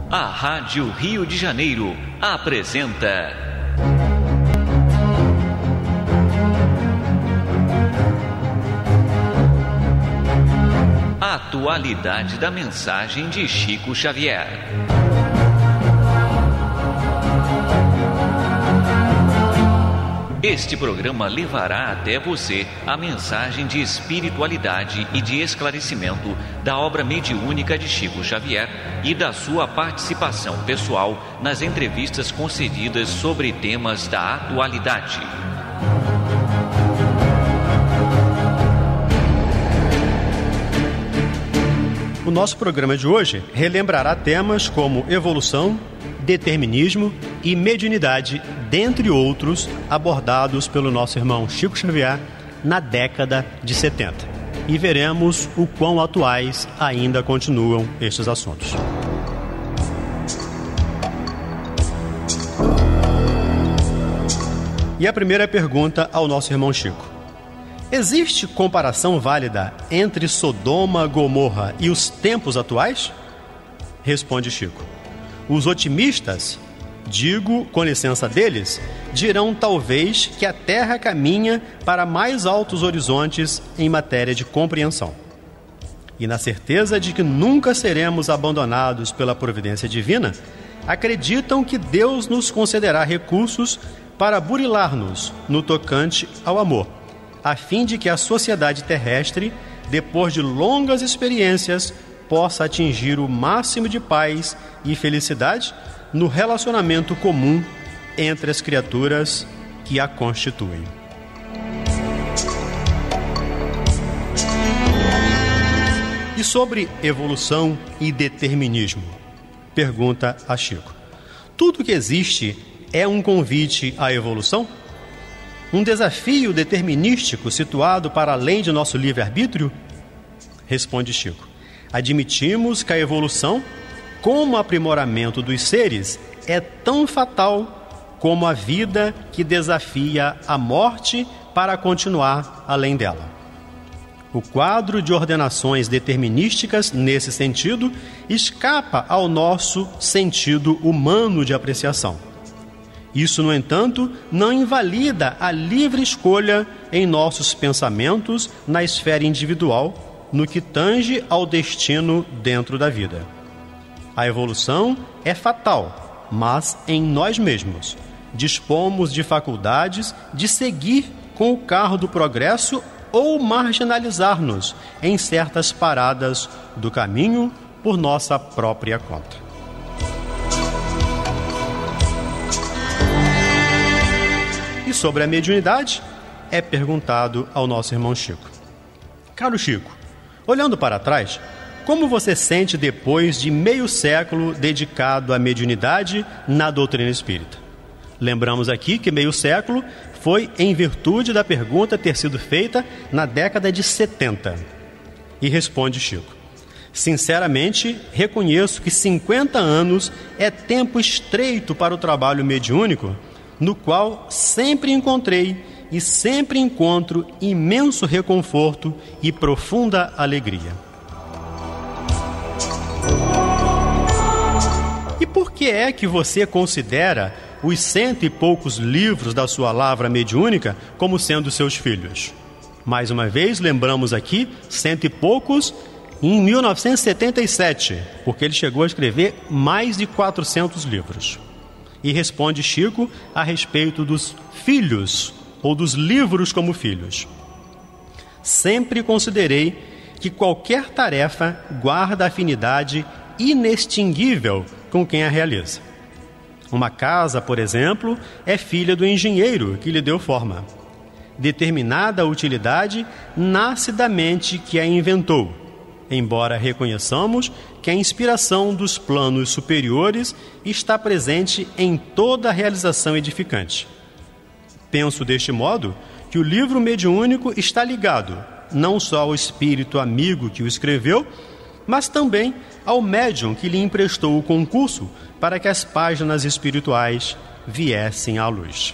A Rádio Rio de Janeiro apresenta a atualidade da mensagem de Chico Xavier. Este programa levará até você a mensagem de espiritualidade e de esclarecimento da obra mediúnica de Chico Xavier e da sua participação pessoal nas entrevistas concedidas sobre temas da atualidade. O nosso programa de hoje relembrará temas como evolução, determinismo e mediunidade, dentre outros, abordados pelo nosso irmão Chico Xavier na década de 70. E veremos o quão atuais ainda continuam estes assuntos. E a primeira pergunta ao nosso irmão Chico: existe comparação válida entre Sodoma, Gomorra e os tempos atuais? Responde Chico: os otimistas, digo com licença deles, dirão talvez que a Terra caminha para mais altos horizontes em matéria de compreensão. E na certeza de que nunca seremos abandonados pela providência divina, acreditam que Deus nos concederá recursos para burilar-nos no tocante ao amor, a fim de que a sociedade terrestre, depois de longas experiências, possa atingir o máximo de paz e felicidade no relacionamento comum entre as criaturas que a constituem. E sobre evolução e determinismo? Pergunta a Chico: tudo que existe é um convite à evolução? Um desafio determinístico situado para além de nosso livre-arbítrio? Responde Chico: admitimos que a evolução, como aprimoramento dos seres, é tão fatal como a vida que desafia a morte para continuar além dela. O quadro de ordenações determinísticas, nesse sentido, escapa ao nosso sentido humano de apreciação. Isso, no entanto, não invalida a livre escolha em nossos pensamentos na esfera individual, no que tange ao destino dentro da vida. A evolução é fatal, mas em nós mesmos dispomos de faculdades de seguir com o carro do progresso ou marginalizar-nos em certas paradas do caminho por nossa própria conta. E sobre a mediunidade, é perguntado ao nosso irmão Chico: caro Chico, olhando para trás, como você sente depois de meio século dedicado à mediunidade na doutrina espírita? Lembramos aqui que meio século foi em virtude da pergunta ter sido feita na década de 70. E responde Chico: sinceramente, reconheço que 50 anos é tempo estreito para o trabalho mediúnico, no qual sempre encontrei e sempre encontro imenso reconforto e profunda alegria. E por que é que você considera os 100 e poucos livros da sua lavra mediúnica como sendo seus filhos? Mais uma vez, lembramos aqui, 100 e poucos em 1977, porque ele chegou a escrever mais de 400 livros. E responde Chico a respeito dos filhos, ou dos livros como filhos: sempre considerei que qualquer tarefa guarda afinidade inextinguível com quem a realiza. Uma casa, por exemplo, é filha do engenheiro que lhe deu forma. Determinada utilidade nasce da mente que a inventou, embora reconheçamos que a inspiração dos planos superiores está presente em toda a realização edificante. Penso deste modo que o livro mediúnico está ligado não só ao espírito amigo que o escreveu, mas também ao médium que lhe emprestou o concurso para que as páginas espirituais viessem à luz.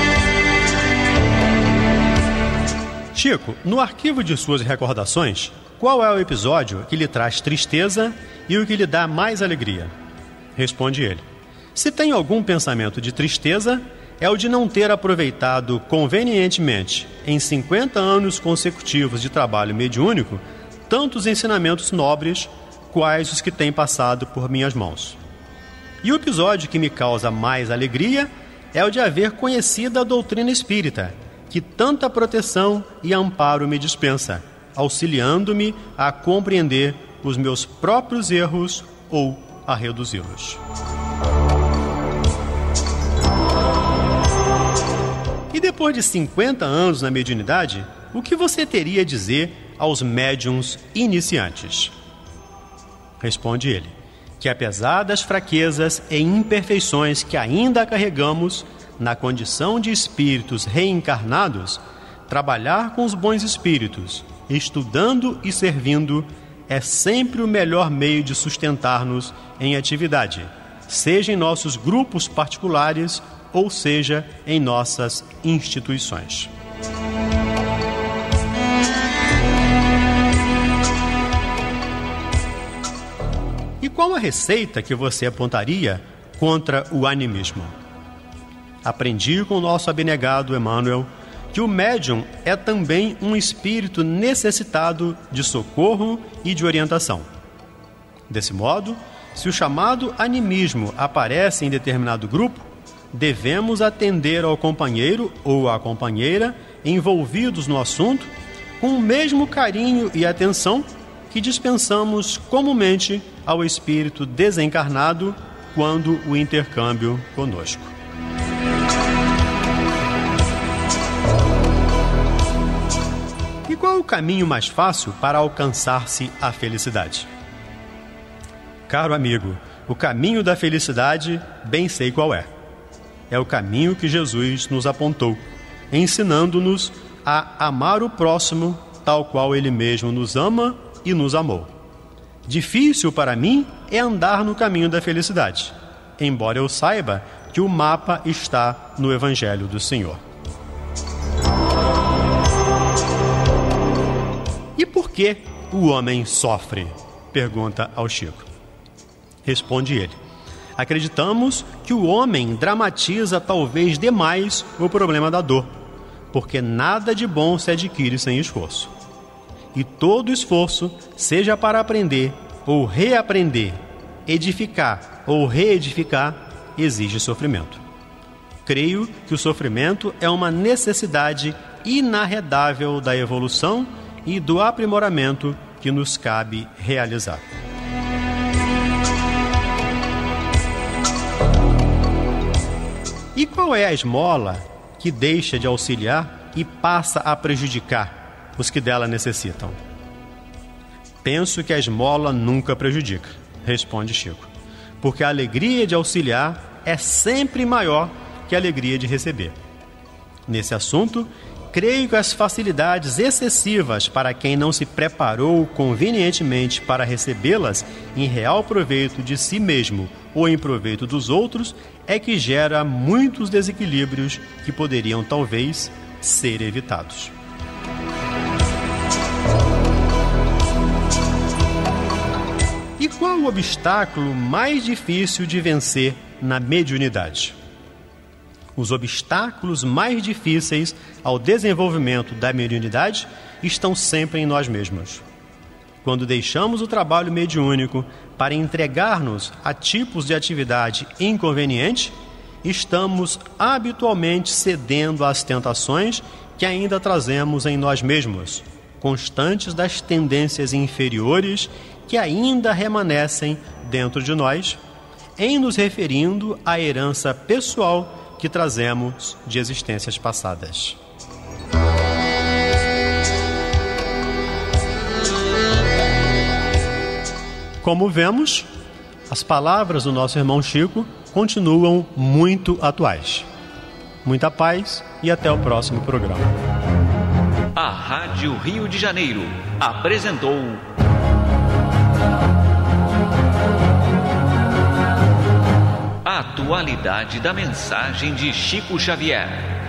Chico, no arquivo de suas recordações, qual é o episódio que lhe traz tristeza e o que lhe dá mais alegria? Responde ele: se tem algum pensamento de tristeza, é o de não ter aproveitado convenientemente, em 50 anos consecutivos de trabalho mediúnico, tantos ensinamentos nobres, quais os que têm passado por minhas mãos. E o episódio que me causa mais alegria é o de haver conhecido a doutrina espírita, que tanta proteção e amparo me dispensa, auxiliando-me a compreender os meus próprios erros ou a reduzi-los. E depois de 50 anos na mediunidade, o que você teria a dizer aos médiuns iniciantes? Responde ele: que apesar das fraquezas e imperfeições que ainda carregamos, na condição de espíritos reencarnados, trabalhar com os bons espíritos, estudando e servindo, é sempre o melhor meio de sustentar-nos em atividade, seja em nossos grupos particulares ou seja em nossas instituições. E qual a receita que você apontaria contra o animismo? Aprendi com o nosso abnegado Emmanuel que o médium é também um espírito necessitado de socorro e de orientação. Desse modo, se o chamado animismo aparece em determinado grupo, devemos atender ao companheiro ou à companheira envolvidos no assunto com o mesmo carinho e atenção que dispensamos comumente ao espírito desencarnado quando o intercâmbio conosco. E qual é o caminho mais fácil para alcançar-se a felicidade? Caro amigo, o caminho da felicidade bem sei qual é. É o caminho que Jesus nos apontou, ensinando-nos a amar o próximo tal qual Ele mesmo nos ama e nos amou. Difícil para mim é andar no caminho da felicidade, embora eu saiba que o mapa está no Evangelho do Senhor. E por que o homem sofre? Pergunta ao Chico. Responde ele: acreditamos que o homem dramatiza talvez demais o problema da dor, porque nada de bom se adquire sem esforço. E todo esforço, seja para aprender ou reaprender, edificar ou reedificar, exige sofrimento. Creio que o sofrimento é uma necessidade inarredável da evolução e do aprimoramento que nos cabe realizar. E qual é a esmola que deixa de auxiliar e passa a prejudicar os que dela necessitam? Penso que a esmola nunca prejudica, responde Chico, porque a alegria de auxiliar é sempre maior que a alegria de receber. Nesse assunto, creio que as facilidades excessivas para quem não se preparou convenientemente para recebê-las em real proveito de si mesmo ou em proveito dos outros é que gera muitos desequilíbrios que poderiam talvez ser evitados. E qual o obstáculo mais difícil de vencer na mediunidade? Os obstáculos mais difíceis ao desenvolvimento da mediunidade estão sempre em nós mesmos. Quando deixamos o trabalho mediúnico para entregar-nos a tipos de atividade inconveniente, estamos habitualmente cedendo às tentações que ainda trazemos em nós mesmos, constantes das tendências inferiores que ainda remanescem dentro de nós, em nos referindo à herança pessoal que trazemos de existências passadas. Como vemos, as palavras do nosso irmão Chico continuam muito atuais. Muita paz e até o próximo programa. A Rádio Rio de Janeiro apresentou a atualidade da mensagem de Chico Xavier.